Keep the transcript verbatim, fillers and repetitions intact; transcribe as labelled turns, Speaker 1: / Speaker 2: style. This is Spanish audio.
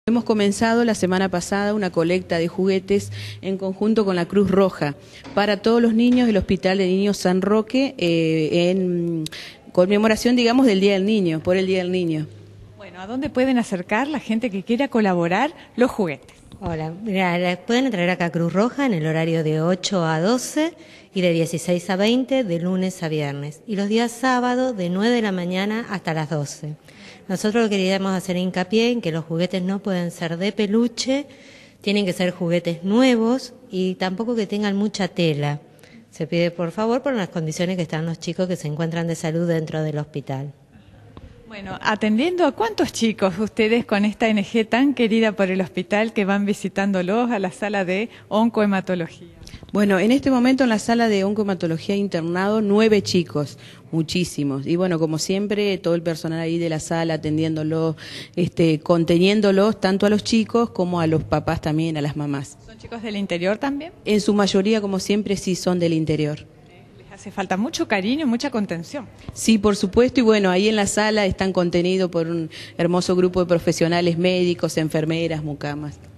Speaker 1: Hemos comenzado la semana pasada una colecta de juguetes en conjunto con la Cruz Roja para todos los niños del Hospital de Niños San Roque eh, en conmemoración, digamos, del Día del Niño, por el Día del Niño.
Speaker 2: Bueno, ¿a dónde pueden acercar la gente que quiera colaborar los juguetes?
Speaker 3: Hola, mira, la pueden traer acá a Cruz Roja en el horario de ocho a doce y de dieciséis a veinte de lunes a viernes. Y los días sábados de nueve de la mañana hasta las doce. Nosotros queríamos hacer hincapié en que los juguetes no pueden ser de peluche, tienen que ser juguetes nuevos y tampoco que tengan mucha tela. Se pide por favor por las condiciones que están los chicos que se encuentran de salud dentro del hospital.
Speaker 2: Bueno, atendiendo a cuántos chicos ustedes con esta O N G tan querida por el hospital que van visitándolos a la sala de oncohematología.
Speaker 1: Bueno, en este momento en la sala de oncohematología internado, nueve chicos, muchísimos. Y bueno, como siempre, todo el personal ahí de la sala atendiéndolos, este, conteniéndolos tanto a los chicos como a los papás también, a las mamás.
Speaker 2: ¿Son chicos del interior también?
Speaker 1: En su mayoría, como siempre, sí son del interior.
Speaker 2: Les hace falta mucho cariño y mucha contención.
Speaker 1: Sí, por supuesto, y bueno, ahí en la sala están contenidos por un hermoso grupo de profesionales médicos, enfermeras, mucamas.